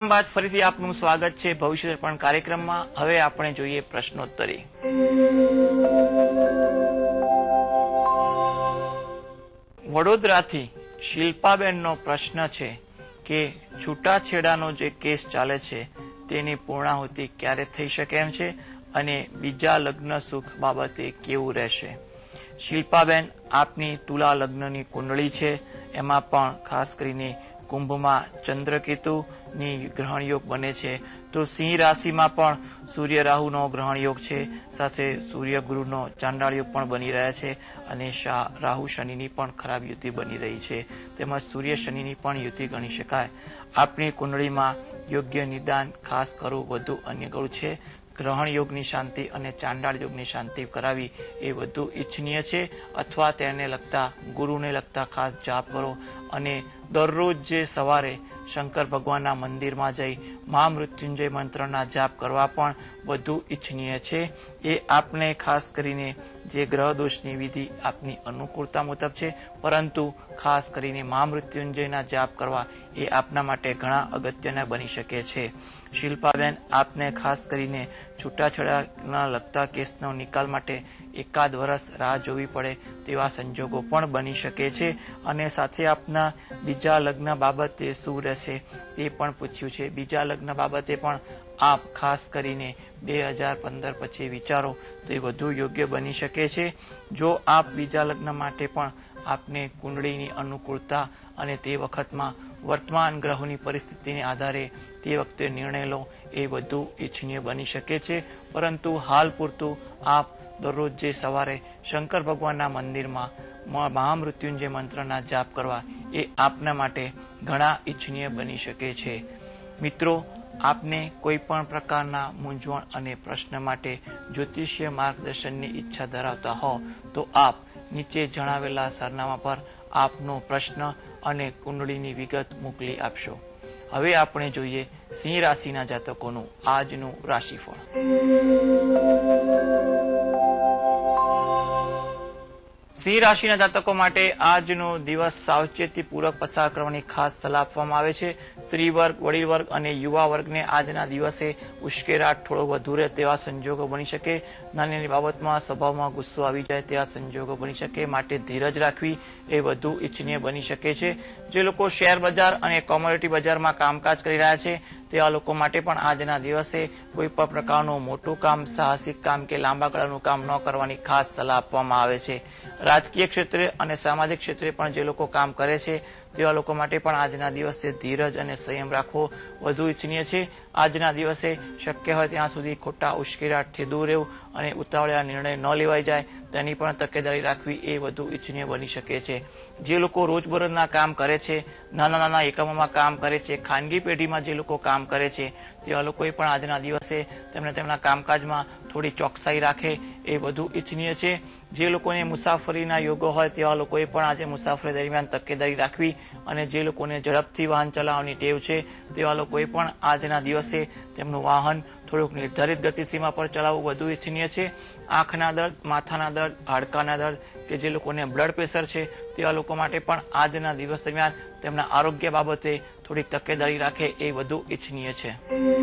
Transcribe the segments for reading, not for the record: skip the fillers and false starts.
બાદ ફરીથી આપનું સ્વાગત છે ભવિષ્ય દર્પણ કાર્યક્રમમાં। હવે આપણે જોઈએ પ્રશ્નોત્તરી। વડોદરાથી શિલ્પાબેનનો પ્રશ્ન છે કે છૂટાછેડાનો જે કેસ ચાલે છે તેની પૂર્ણાહુતિ ક્યારે થઈ શકે એમ છે અને બીજા લગ્ન સુખ બાબતે કેવું રહેશે। શિલ્પાબેન, આપની તુલા લગ્નની કુંડળી છે, એમાં પણ ખાસ કરીને કુંભમાં ચંદ્રકેતુની ગ્રહણ યોગ બને છે, તો સિંહ રાશિમાં પણ સૂર્ય રાહુનો ગ્રહણ યોગ છે, સાથે સૂર્ય ગુરુનો ચાંડાળ યોગ પણ બની રહ્યા છે અને રાહુ શનિની પણ ખરાબ યુતિ બની રહી છે, તેમજ સૂર્ય શનિની પણ યુતિ ગણી શકાય। આપણી કુંડળીમાં યોગ્ય નિદાન ખાસ કરવું વધુ અનુકૂળ છે। ગ્રહણ યોગની શાંતિ અને ચાંડાળ યોગની શાંતિ કરાવી એ વધુ ઈચ્છનીય છે, અથવા તેને લગતા ગુરુને લગતા ખાસ જાપ કરો અને દરરોજ જે સવારે શંકર ભગવાનના મંદિરમાં જઈ મહામૃત્યુંજય મંત્રના જાપ કરવા પણ વધુ ઈચ્છનીય છે। એ આપને ખાસ કરીને જે ગ્રહ દોષની વિધિ આપની અનુકૂળતા મુજબ છે, પરંતુ ખાસ કરીને મહામૃત્યુંજયના જાપ કરવા એ આપના માટે ઘણા અગત્યના બની શકે છે। શિલ્પાબેન, આપને ખાસ કરીને છૂટાછેડાના લગતા કેસનો નિકાલ માટે એકાદ વર્ષ રાહ જોવી પડે તેવા સંજોગો પણ બની શકે છે અને સાથે આપના બીજા લગ્ન બાબતે શું રહેશે તે પણ પૂછ્યું છે। બીજા લગ્ન બાબતે પણ આપ ખાસ કરીને 2015 પછી વિચારો તો એ વધુ યોગ્ય બની શકે છે। જો આપ બીજા લગ્ન માટે પણ આપને કુંડળીની અનુકૂળતા અને તે વખતમાં વર્તમાન ગ્રહોની પરિસ્થિતિને આધારે તે વખતે નિર્ણય લો એ વધુ ઈચ્છનીય બની શકે છે, પરંતુ હાલ પૂરતું આપ દરરોજ જે સવારે શંકર ભગવાનના મંદિરમાં મહામૃત્યુંજય મંત્રના જાપ કરવા એ આપના માટે ઘણા ઈચ્છનીય બની શકે છે। મિત્રો, આપને કોઈ પણ પ્રકારના મૂંઝવણ અને પ્રશ્ન માટે જ્યોતિષીય માર્ગદર્શનની ઈચ્છા ધરાવતા હો તો આપ નીચે જણાવેલા સરનામા પર આપનો પ્રશ્ન અને કુંડળીની વિગત મોકલી આપશો। હવે આપણે જોઈએ સિંહ રાશિના જાતકોનું આજનું રાશિફળ। સિંહ રાશિના જાતકો માટે આજનો દિવસ સાવચેતીપૂર્વક પસાર કરવાની ખાસ સલાહ આપવામાં આવે છે। સ્ત્રી વર્ગ, વડીલ વર્ગ અને યુવા વર્ગને આજના દિવસે ઉશ્કેરાટ થોડો વધુ રહે તેવા સંજોગો બની શકે। નાની નાની બાબતમાં સ્વભાવમાં ગુસ્સો આવી જાય તેવા સંજોગો બની શકે, માટે ધીરજ રાખવી એ વધુ ઈચ્છનીય બની શકે છે। જે લોકો શેર બજાર અને કોમોડિટી બજારમાં કામકાજ કરી રહ્યા છે તેવા લોકો માટે પણ આજના દિવસે કોઈ પણ પ્રકારનું મોટું કામ, સાહસિક કામ કે લાંબા ગાળાનું કામ ન કરવાની ખાસ સલાહ આપવામાં આવે છે। રાજકીય ક્ષેત્રે અને સામાજિક ક્ષેત્રે પણ જે લોકો કામ કરે છે તેવા લોકો માટે પણ આજના દિવસે ધીરજ અને સંયમ રાખવો વધુ ઈચ્છનીય છે। આજના દિવસે શક્ય હોય ત્યાં સુધી ખોટા ઉશ્કેરાટથી દૂર રહેવું અને ઉતાવળિયા નિર્ણય ન લેવાઈ જાય તેની પણ તકેદારી રાખવી એ વધુ ઈચ્છનીય બની શકે છે। જે લોકો રોજબરોજના કામ કરે છે, નાના નાના એકમોમાં કામ કરે છે, ખાનગી પેઢીમાં જે લોકો કામ કરે છે તેવા લોકોએ પણ આજના દિવસે તેમના કામકાજમાં થોડી ચોકસાઈ રાખે એ વધુ ઈચ્છનીય છે। જે લોકોને મુસાફરીના યોગો હોય તેવા લોકોએ પણ આજે મુસાફરી દરમિયાન તકેદારી રાખવી અને જે લોકોને ઝડપથી વાહન ચલાવવાની ટેવ છે તેવા લોકોએ પણ આજના દિવસે તેમનું વાહન થોડુંક નિર્ધારિત ગતિસીમા પર ચલાવવું વધુ ઈચ્છનીય છે। આંખના દર્દ, માથાના દર્દ, હાડકાના દર્દ કે જે લોકોને બ્લડ પ્રેશર છે તેવા લોકો માટે પણ આજના દિવસ દરમિયાન તેમના આરોગ્ય બાબતે થોડીક તકેદારી રાખે એ વધુ ઈચ્છનીય છે।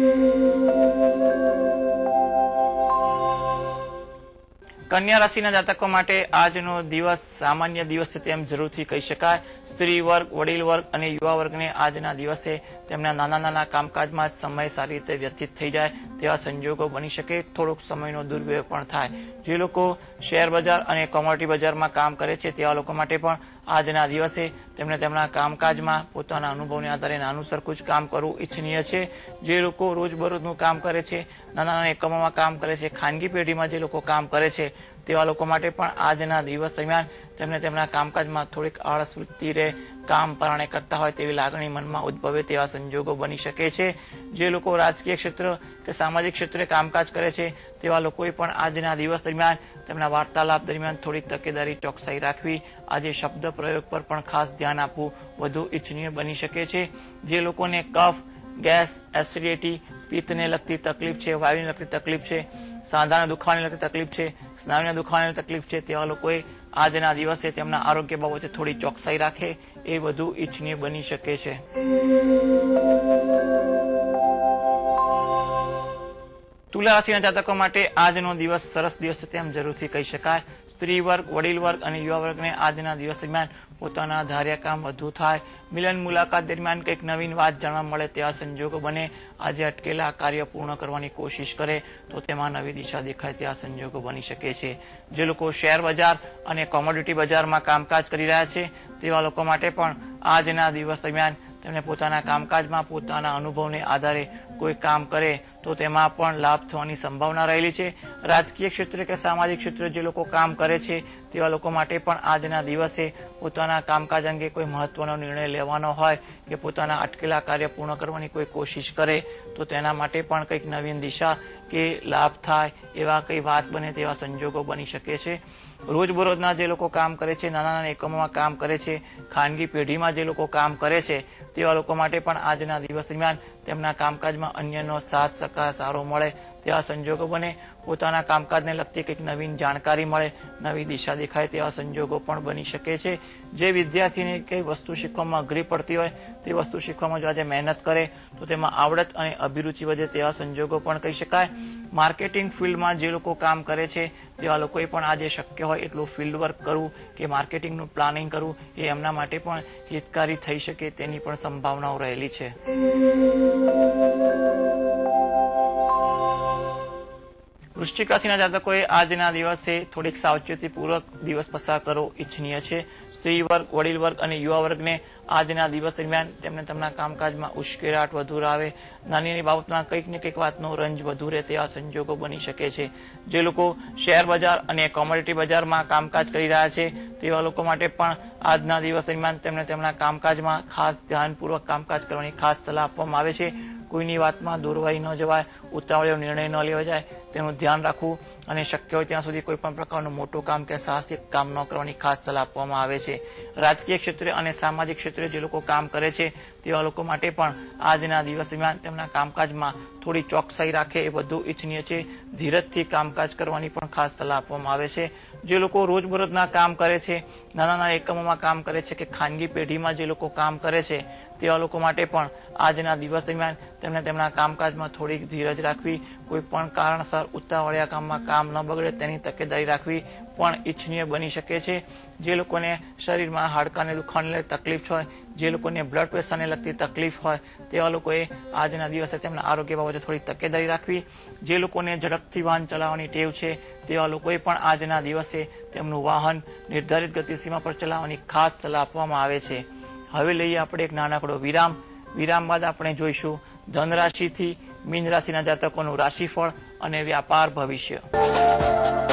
કન્યા રાશિના જાતકો માટે આજનો દિવસ સામાન્ય દિવસ તેમ જરૂરથી કહી શકાય। સ્ત્રી વર્ગ, વડીલ વર્ગ અને યુવા વર્ગને આજના દિવસે તેમના નાના નાના કામકાજમાં સમય સારી રીતે વ્યતીત થઈ જાય તેવા સંજોગો બની શકે, થોડોક સમયનો દુર્વ્યય પણ થાય। જે લોકો શેર બજાર અને કોમોડિટી બજારમાં કામ કરે છે તેવા લોકો માટે પણ આજના દિવસે તેમના કામકાજમાં પોતાના અનુભવને આધારે નાનું સરખું જ કામ કરવું ઈચ્છનીય છે। જે લોકો રોજબરોજનું કામ કરે છે, નાના નાના એકમોમાં કામ કરે છે, ખાનગી પેઢીમાં જે લોકો કામ કરે છે તેવા લોકો માટે પણ આજના દિવસ દરમિયાન તેમના કામકાજમાં થોડીક આળસ વૃત્તિ રહે, કામ પરાણે કરતા હોય તેવી લાગણી મનમાં ઉદ્ભવે તેવા સંજોગો બની શકે છે। જે લોકો રાજકીય ક્ષેત્ર કે સામાજિક ક્ષેત્રે કામકાજ કરે છે તેવા લોકોએ પણ આજના દિવસ દરમિયાન તેમના વાર્તાલાપ દરમિયાન થોડીક તકેદારી, ચોકસાઈ રાખવી, આજે શબ્દ પ્રયોગ પર પણ ખાસ ધ્યાન આપવું વધુ ઈચ્છનીય બની શકે છે। જે લોકોને કફ, ગેસ, એસિડિટી, પિત્તને લગતી તકલીફ છે, વાયુને લગતી તકલીફ છે, સાંધાના દુખાવાને લગતી તકલીફ છે, સ્નાયુના દુખાવાની તકલીફ છે તેવા લોકોએ આજના દિવસે તેમના આરોગ્ય બાબતે થોડી ચોકસાઈ રાખે એ વધુ ઈચ્છનીય બની શકે છે। તુલા રાશિના જાતકો માટે આજનો દિવસ સરસ દિવસ તેમ જરૂરથી કહી શકાય. સ્ત્રી વર્ગ, વડીલ વર્ગ અને યુવા વર્ગને આજના દિવસ દરમિયાન પોતાના ધાર્યા કામ વધુ થાય. મિલન મુલાકાત દરમિયાન કંઈક નવીન વાત જાણવા મળે તેવા સંજોગો બને. આજે અટકેલા કાર્ય પૂર્ણ કરવાની કોશિશ કરે તો તેમાં નવી દિશા દેખાય તેવા સંજોગો બની શકે છે. જે લોકો શેર બજાર અને કોમોડિટી બજારમાં કામકાજ કરી રહ્યા છે તેવા લોકો માટે પણ આજના દિવસ દરમિયાન તેમને પોતાના કામકાજમાં પોતાના અનુભવને આધારે કોઈ કામ કરે તો તેમાં પણ લાભ થવાની સંભાવના રહેલી છે. રાજકીય ક્ષેત્રે કે સામાજિક ક્ષેત્રે જે લોકો કામ કરે છે તેવા લોકો માટે પણ આજના દિવસે પોતાના કામકાજ અંગે કોઈ મહત્વનો નિર્ણય લેવાનો હોય કે પોતાના અટકેલા કાર્ય પૂર્ણ કરવાની કોઈ કોશિશ કરે તો તેના માટે પણ કંઈક નવીન દિશા કે લાભ થાય એવા કઈ વાત બને તેવા સંજોગો બની શકે છે. રોજબરોજના જે લોકો કામ કરે છે, નાના નાના એકમોમાં કામ કરે છે, ખાનગી પેઢીમાં જે લોકો કામ કરે છે તેવા લોકો માટે પણ આજના દિવસ દરમિયાન તેમના કામકાજમાં અન્યનો સાથ સહકાર સારો મળે તેવા સંજોગો બને. પોતાના કામકાજને લગતી કંઈક નવીન જાણકારી મળે, નવી દિશા દેખાય તેવા સંજોગો પણ બની શકે છે. જે વિદ્યાર્થીને કઈ વસ્તુ શીખવામાં અઘરી પડતી હોય તે વસ્તુ શીખવામાં જો આજે મહેનત કરે તો તેમાં આવડત અને અભિરુચિ વધે તેવા સંજોગો પણ કહી શકાય. માર્કેટિંગ ફિલ્ડમાં જે લોકો કામ કરે છે તેવા લોકોએ પણ આજે શક્ય હોય એટલું ફિલ્ડ વર્ક કરવું કે માર્કેટિંગનું પ્લાનિંગ કરવું એ એમના માટે પણ હિતકારી થઈ શકે તેની પણ સંભાવનાઓ રહેલી છે. વૃશ્ચિક રાશિના જાતકોએ આજના દિવસે થોડીક સાવચેતીપૂર્વક દિવસ પસાર કરવો ઈચ્છનીય છે. સ્ત્રી વર્ગ, વડીલ વર્ગ અને યુવા વર્ગને આજના દિવસ દરમિયાન તેમને તેમના કામકાજમાં ઉશ્કેરાટ વધુ આવે, નાની બાબતમાં કંઈક ને કંઈક વાતનો રંજ વધુ રહે તેવા સંજોગો બની શકે છે. જે લોકો શેર બજાર અને કોમોડિટી બજારમાં કામકાજ કરી રહ્યા છે તેવા લોકો માટે પણ આજના દિવસ દરમિયાન તેમને તેમના કામકાજમાં ખાસ ધ્યાનપૂર્વક કામકાજ કરવાની ખાસ સલાહ આપવામાં આવે છે. કોઈની વાતમાં દોરવાઈ ન જવાય, ઉતાવળિયો નિર્ણય ન લેવા જાય તેનું ધ્યાન રાખવું અને શક્ય હોય ત્યાં સુધી કોઈ પણ પ્રકારનું મોટું કામ કે સાહસિક કામ ન કરવાની ખાસ સલાહ આપવામાં આવે છે. રાજકીય ક્ષેત્રે અને સામાજિક ક્ષેત્રે જે લોકો કામ કરે છે તેવા લોકો માટે પણ આજના દિવસ દરમિયાન તેમના કામકાજમાં થોડી ચોકસાઈ રાખે એ વધુ ઈચ્છનીય છે. ધીરજથી કામકાજ કરવાની પણ ખાસ સલાહ આપવામાં આવે છે. જે લોકો રોજબરોજના કામ કરે છે, નાના નાના એકમોમાં કામ કરે છે કે ખાનગી પેઢીમાં જે લોકો કામ કરે છે તેવા લોકો માટે પણ આજના દિવસ દરમિયાન તેમને તેમના કામકાજમાં થોડીક ધીરજ રાખવી, કોઈ પણ કારણસર ઉતાવળિયા કામમાં કામ ન બગડે તેની તકેદારી રાખવી પણ ઈચ્છનીય બની શકે છે. જે લોકોને શરીરમાં હાડકાને દુખાવાને તકલીફ હોય, જે લોકોને બ્લડ પ્રેશરને લગતી તકલીફ હોય તેવા લોકોએ આજના દિવસે તેમના આરોગ્ય બાબતે થોડી તકેદારી રાખવી. જે લોકોને ઝડપથી વાહન ચલાવવાની ટેવ છે તેવા લોકોએ પણ આજના દિવસે તેમનું વાહન નિર્ધારિત ગતિસીમા પર ચલાવવાની ખાસ સલાહ આપવામાં આવે છે. હવે લઈએ આપણે એક નાનકડો વિરામ. વિરામ બાદ આપણે જોઈશું ધન રાશિથી મીન રાશિના જાતકોનું રાશિફળ અને વ્યાપાર ભવિષ્ય.